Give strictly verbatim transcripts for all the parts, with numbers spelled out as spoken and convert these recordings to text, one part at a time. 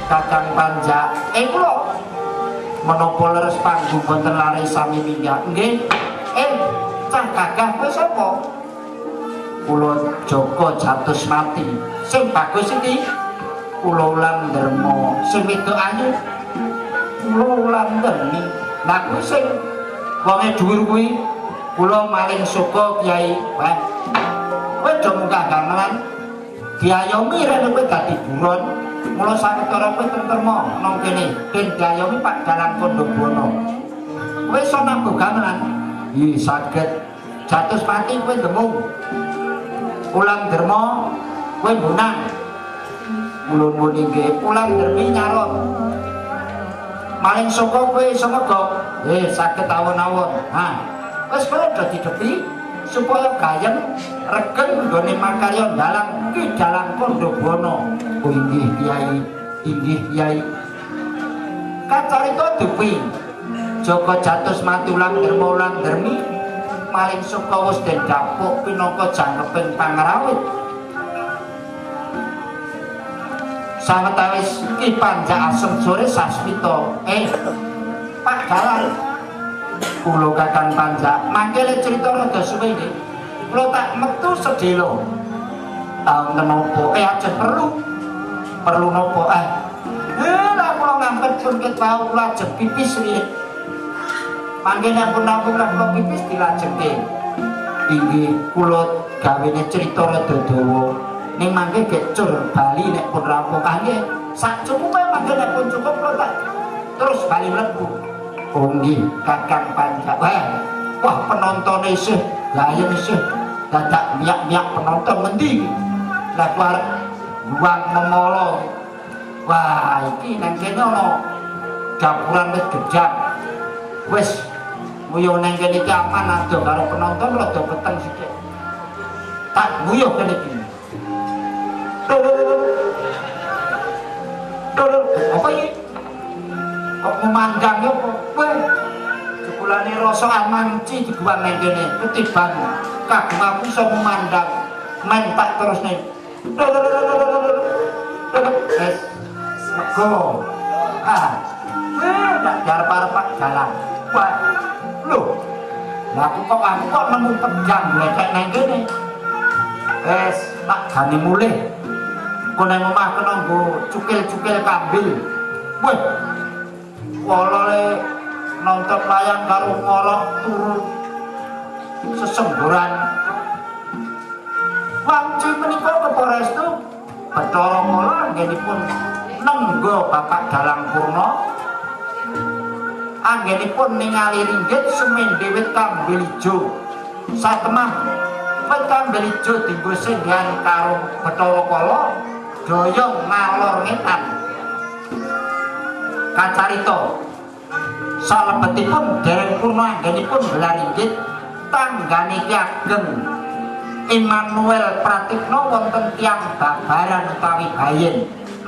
Kakang Panjak eh kula menapa leres panggung wonten lare sami minggah nggih eh cah gagah kowe sapa kula Joko Jatusmati sing bagus iki kula Wulandharma sing wedok ayu kula Wulandharni lah kuwi sing wonge dhuwur kuwi kula maling suka Kyai Bah kowe do munggah gamelan diayomi rene kowe dadi buron mula sawetara kowe tentrema nang kene ben diayomi Pak Dalang Kondobono kowe iso nabuh gamelan iki saged Jatusmati kowe demung Wulandharma kowe bunang mulun nggih Wulandharni nyalon maling saka kowe iso megok eh saged awon-awon ha wis kowe dadi depi supaya gayeng regen nggone makarya dalang Ki Dalang Kondobono oh inggih Kyai inggih Kyai kacarita depi Joko Jatusmati Wulandharma Wulandharni maling suka wis den dapuk pinangka jangkeping pangrawit sawetawis Ki Panjak asem sore sasmita eh Pak Dalang kula Kakang Panjak mangkele crita rada suwe nggih kula tak metu sedhela taun menapa eh aja perlu perlu napa eh eh lah kula ngampet pun ket wau lajeng pipis riye mangkene pun napa kula pipis dilajengke inggih kula gawene crita rada dawa ning mangke gecur bali nek pun rampung nggih sak cukupe mangkene pun cukup kula tak terus bali mlebu oh nggih Kakang Panjak wah penonton isih gayeng isih dadak miyak-miyak penonton ngendi lah arep buang memolo wah iki nang kene ana dapuran wis gejang wis nguyuh nang kene iki aman ado karo penonton rada peteng sithik tak nguyuh kene iki apa iki kok memandang ya kowe jebulane rasa amanci dibuang nang kene ketiban kagum aku iso memandang men tak terus nih wes mego ah weh tak jarep-arep Pak Dalang wah lho lah aku kok aku kok nemu tegang lek nang kene wes tak gane mulih kok nang omah kena nggo cukil-cukil kambil weh wolole nonton layang karo ngolok turu sesemburan wangci menika keparestu Bathara Kala anggenipun nenggo Bapak Dalang Purna anggenipun ningali ringgit semende wit kambil ijo satemah wit kambil ijo dienggo sendhan karo Bathara Kala doyong ngalor ngetan kacarita salebetipun dereng Purna anggenipun gelar ringgit tanggane Ki Ageng Immanuel Pratikno wonten tiyang babaran utawi bayen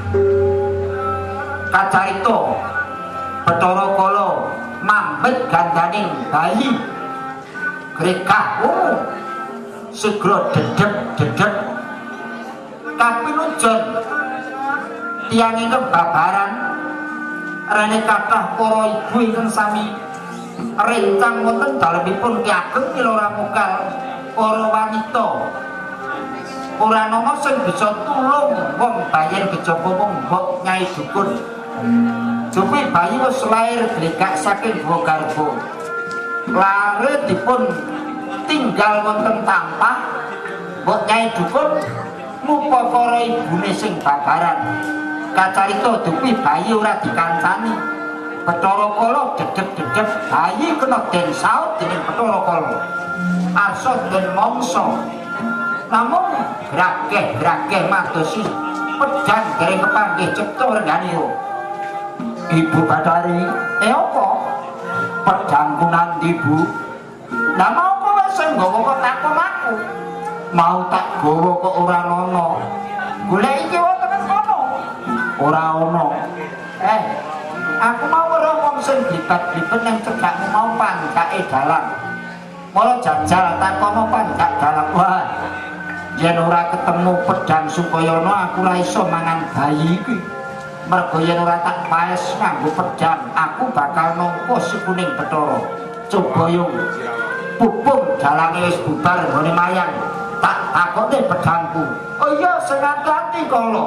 kacarita Bathara Kala mambet gandaning bayi grekah oh segera dedeg-dedeg kapinujon tiyang ingkang babaran rene kathah para ibu ingkang sami rencang wonten dalemipun Ki Ageng Milora Mukal para wanita ora ana sing bisa tulung wong bayen kejaba wong mbok Nyai Dukun jupi bayi wis lair glegak saking Guwa Garba lare dipun tinggal wonten tampah mbok Nyai Dukun mupa para ibune sing babaran kacarita dupi bayi ora dikancani Bathara Kala dedeg-dedeg bayi kena den saut dening Bathara Kala arsa den mangsa namun grakeh-grakeh madosi pedang dereng kepanggih cipta renganira Ibu Bathari eh apa pedangku nanti Bu lah mau kowe sing nggawa kok takon aku mau tak gawa kok ora ana golek iki wonten kono ora ana eh aku mau ora wong sing libat-libat nang cedhakmu mau Panjake Dalang mula jajal takono Panjak Dalang wah yen ora ketemu pedang Sukayana aku ora iso mangan bayi iki mergo yen ora tak paes nganggo pedang aku bakal nampa si kuning Bathara coba yung pupung jalange wis bubar nggone mayang tak takone pedangku oh iya sing ati-ati kala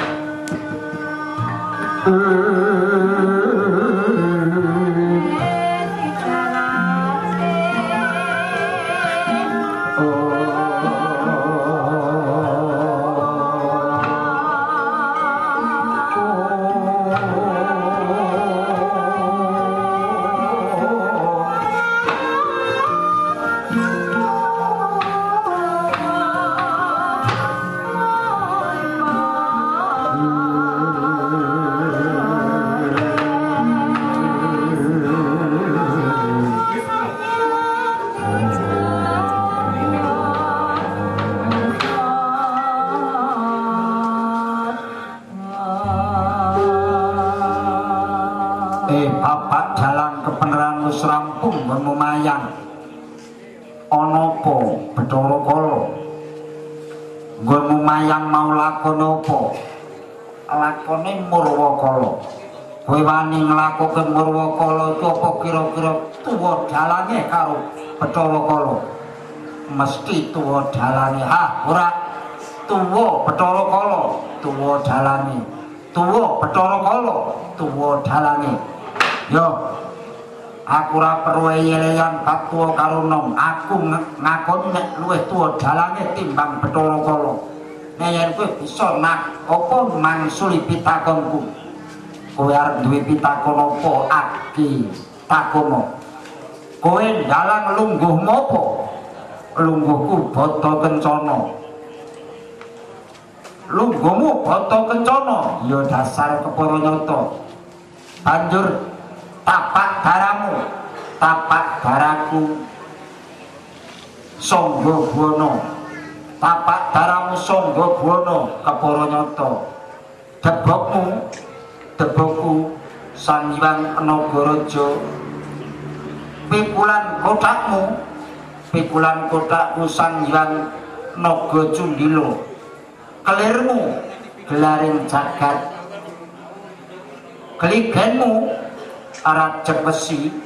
kowe wani nglakoke Murwakala iku apa kira-kira tuwa dalane karo Bathara Kala mesti tuwa dalane ha ora tuwa Bathara Kala tuwa dalane tuwa Bathara Kala tuwa dalane yo aku ora perlu eleyan bab tuwa karo nom aku ngakoni nek luwih tuwa dalane timbang Bathara Kala nek yen kowe bisa nak apa mangsuli pitakonku kowe arep duwe pitakon apa aki takono kowe dalang lungguhmu apa lungguhku Bata Kencana lungguhmu Bata Kencana ya dasar kepara nyata banjur tapak daramu tapak daraku Sangga Buwana tapak daramu Sangga Buwana kepara nyata debokmu debokku Sang Hyang Nagaraja pikulan kotakmu pikulan kotakku Sang Hyang Naga Cundila kelirmu gelaring jagat keligenmu Rajeng Besi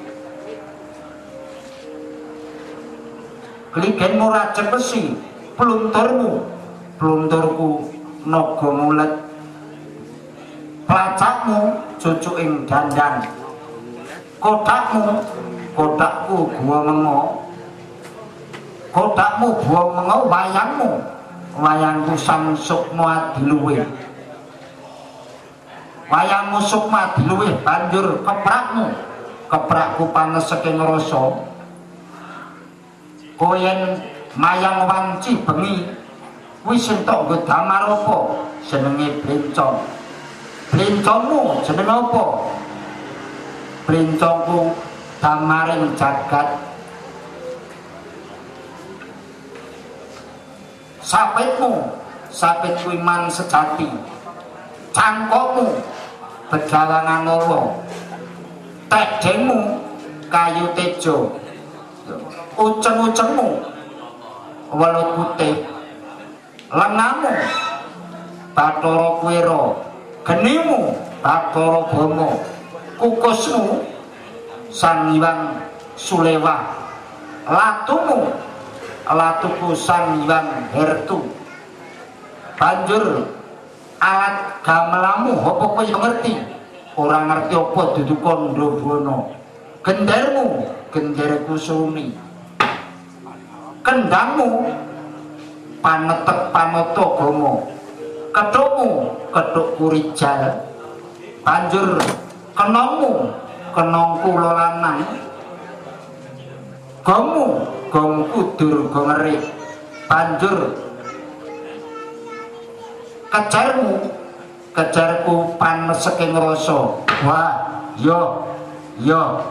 keligenmu Rajeng Besi plunturmu plunturku Naga Mulet pelacakmu cucuking dandang kotakmu kotakku Guwa Mengo kotakmu Guwa Mengo wayangmu wayangku Sang Sukma Adiluwih wayangmu Sukma Adiluwih banjur keprakmu keprakku panes saking rasa kowe yen mayang wanci bengi wis entuk nggo damar apa jenenge blencong blencongmu jeneng apa blencongku damaring jagat sapitmu sapit iman sejati cangkokmu bedalangan nolo tedengmu kayu tejo uceng-ucengmu welut putih lengamu Bathara Kuwera genimu Bathara Brahma kukusmu Sang Hyang Sulewah latumu latuku Sang Hyang Hertu banjur alat gamelamu apa kowe ngerti ora ngerti apa dudu Kandabana gendermu genderku Suni kendangmu panetek panata gama ketukmu ketukku Rijal banjur kenongmu kenongku Lolanang gongmu gongku Durga Ngerik banjur kejarmu kejarku panes saking rasa wah yo yo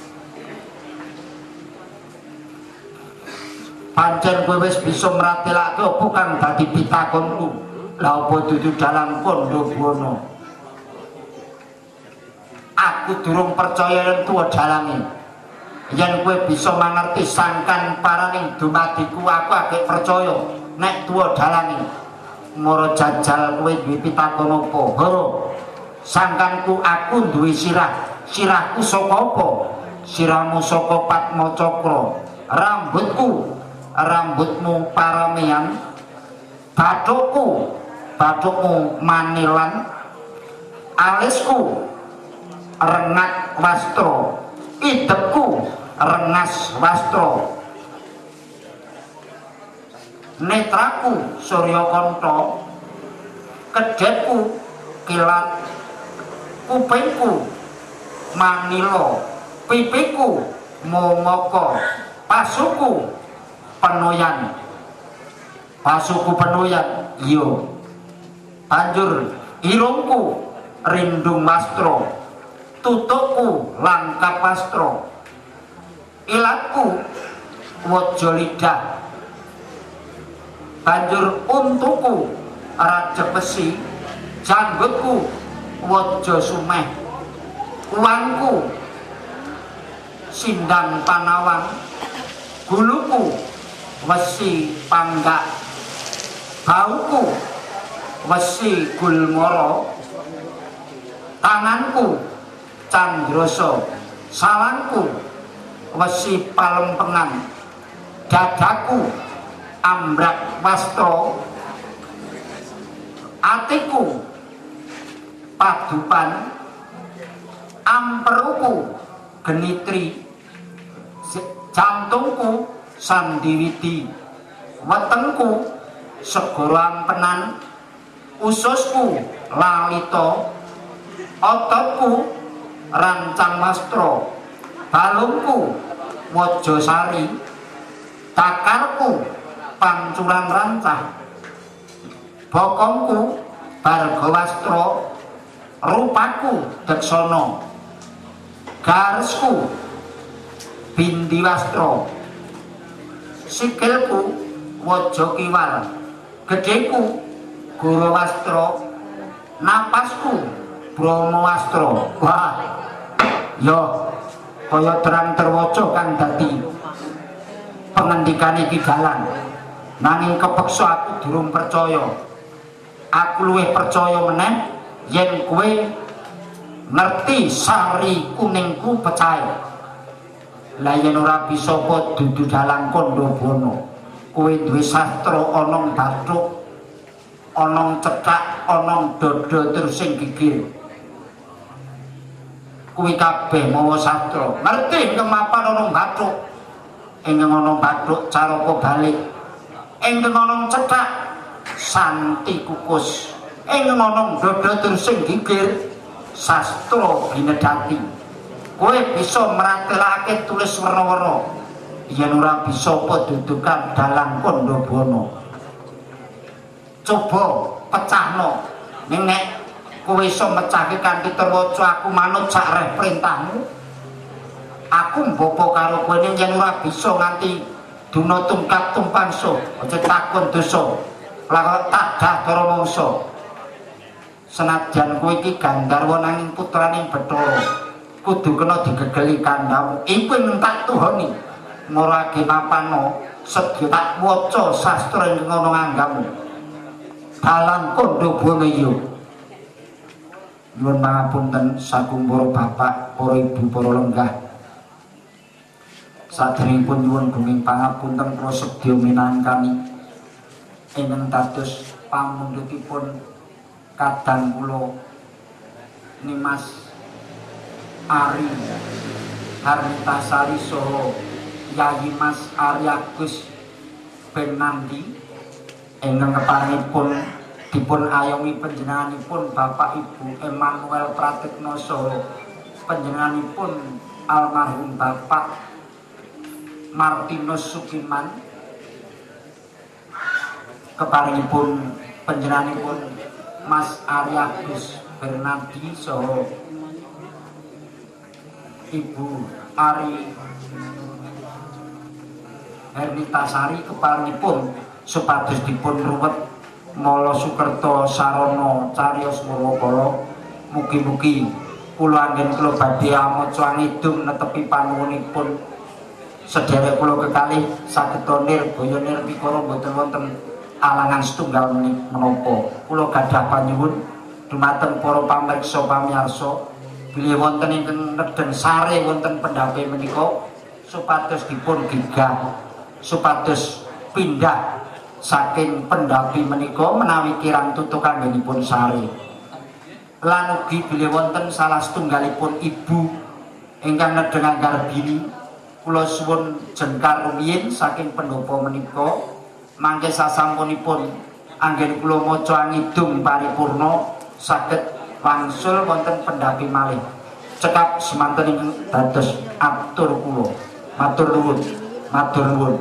pancen kowe wis bisa mratelake apa kang dadi pitakonku lha apa dudu dalang Kandabana aku durung percaya yen tuwa dalange yen kowe bisa mangerti sangkan paraning dumadiku aku agek percaya nek tuwa dalange mara jajal kowe duwe pitakon apa horo sangkanku aku duwe sirah, sirahku saka apa? Sirahmu saka Padma Cakra, rambutku rambutmu parameyan, bathukku bathukmu manilan, alisku rengat wastra, idepku rengas wastra, netraku Surya Kanta, kedhetku kilat, kupingku manila, pipiku momoko, pasuku penoyan, pasuku penoyan iyo. Banjur irungku rindung wastra, tutukku langkap wastra, ilatku waja lidah, banjur untuku rajek besi, janggutku waja sumeh, uangku sindang panawang, guluku wesi panggak, bauku wesi gulmara, tanganku candrasa, salangku wesi palempengan, dadaku ambrak wastra, atiku padupan, amperuku genitri, jantungku sandiwidi, wetengku segara ampenan, ususku lalita, ototku rancang wastra, balungku wajasari, takarku pancuran rancah, bokongku bargawastra, rupaku daksana, garesku bindi wastra, sikilku waja kiwal, gedheku guru wastra, napasku brahma wastra. Wah, yo kaya terang terwaca kang dadi pengendikane Ki Dalang. Nanging kepeksa aku durung percaya. Aku luwih percaya meneh yen kowe ngerti sari kuningku pecahe. Lah yen ora bisa apa dudu Dalang Kandabana. Kowe duwe sastra ana bathuk, ana cekak, ana dada tersing gigil. Kuwi kabeh mawa sastra. Ngerti kemapan ana bathuk. Ing ana bathuk caraka balik. Ing ana cekak santi kukus. Ing ana dada tersing gigil sastra binedati. Kowe bisa mratelake tulis werna-werna. Yen ora bisa apa dudukan Dalang Kandabana. Coba pecahno. Ning nek kowe iso mecahke kanthi terwaca aku manut sak reh perintahmu. Aku mbopo karo kowe yen ora bisa nganti duna tungkap tumpangso, aja takon dosa. Lah tak dadara mangsa. Senajan kowe iki Gandharwa nanging putraning Bathara, kudu kena digegeli kandhamu. Iku ing tak tuhoni. Ngorake papano sedya tak waca sastra ing ngono anggamu. Dalang Kandabana iya. Nyuwun pangapunten saking para bapak, para ibu, para lenggah. Sadèrèngipun nyuwun gunging pangapunten kula sedya minangkani ingkang dados pamundhutipun kadang kula Nimas Ari Harmitasari saha Yayi Mas Ari Agus Ben Nandi ingkang keparengipun dipun ayomi panjenenganipun Bapak Ibu Emmanuel Pratikno saha panjenenganipun almarhum Bapak Martinus Sukiman, keparengipun panjenenganipun Mas Ari Agus Bernardi saha Ibu Ari Hermitasari, keparengipun supados dipun ruwet Mala Sukerta Sarana cariyos Murwakala. Mugi-mugi kula anggen kula badhe amaca ngidung netepi panuwunipun sedherek kula kekalih saged nirgaya nirpikara boten wonten alangan setunggal menapa. Kula gadah panyuwun dumateng para pamirsa pamirsa bilih wonten ingkang nedhen sare wonten pendhape menika supados dipun gigah supados pindah saking pendhapi menika menawi kirang tutuk kanggenipun sare lan ugi bilih wonten salah setunggalipun ibu ingkang nedhen Garbini kula suwun jengkar rumiyin saking pendhapa menika mangke sasampunipun anggen kula maca ngidung paripurna saged wangsul wonten pendhapi malih cekap semanten ingkang dados atur kula matur nuwun matur nuwun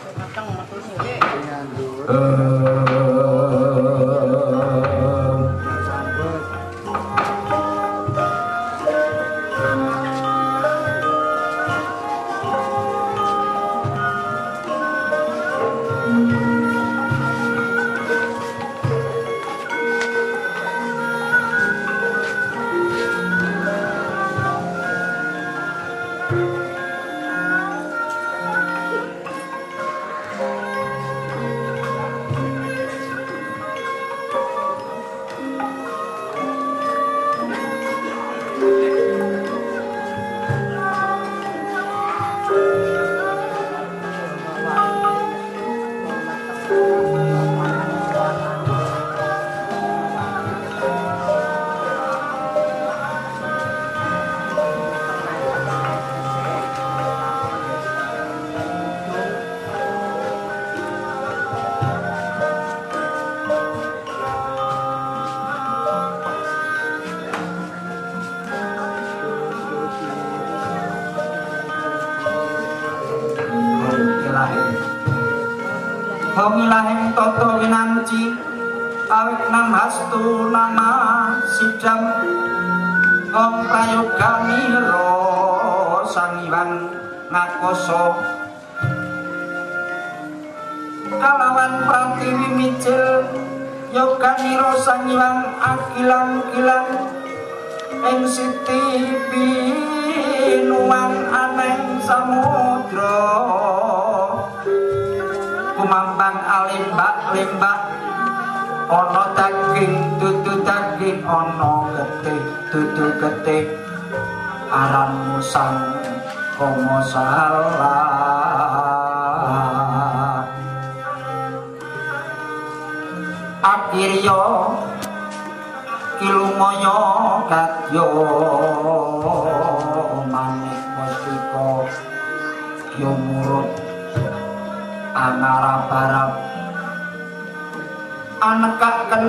Pamilahing toto winanci awik nam hastu nama sidam om prayogamiro sangiwan ngakoso kalawan pratiwi micil yoganiro sangiwan akilang-kilang ing siti pinuan aneng samudra kumambang alimbak-limbak ana daging dudu daging ana getih dudu getih aran musang komo salah akhirya kilumaya kadya manik mustika yo murut anarap-arap anekaken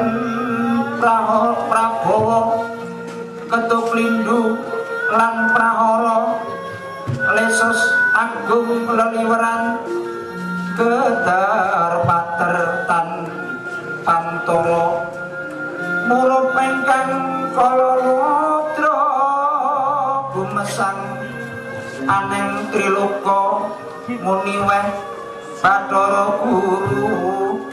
Prabowo ketuk lindu lan prahara lesus agung leliweran kedar pater tan pantoro murup ingkang kalodra gumesang aneng triloka muni weh Bathara Guru